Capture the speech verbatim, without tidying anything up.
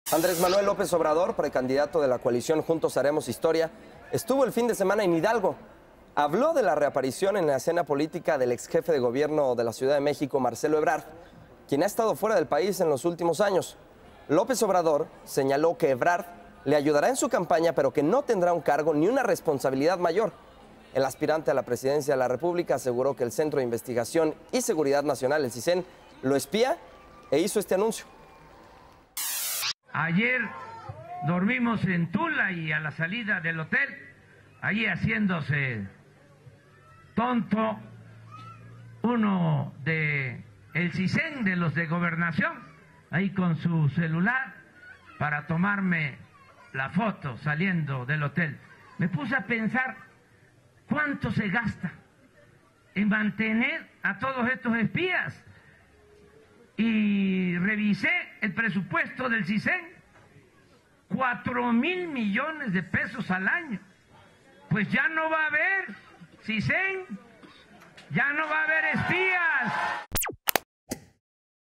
Andrés Manuel López Obrador, precandidato de la coalición Juntos Haremos Historia, estuvo el fin de semana en Hidalgo. Habló de la reaparición en la escena política del ex jefe de gobierno de la Ciudad de México, Marcelo Ebrard, quien ha estado fuera del país en los últimos años. López Obrador señaló que Ebrard le ayudará en su campaña, pero que no tendrá un cargo ni una responsabilidad mayor. El aspirante a la presidencia de la República aseguró que el Centro de Investigación y Seguridad Nacional, el CISEN, lo espía e hizo este anuncio. Ayer dormimos en Tula y a la salida del hotel, allí haciéndose tonto, uno de el CISEN, de los de Gobernación, ahí con su celular para tomarme la foto saliendo del hotel. Me puse a pensar cuánto se gasta en mantener a todos estos espías y revisé el presupuesto del CISEN, cuatro mil millones de pesos al año. Pues ya no va a haber CISEN, ya no va a haber espías.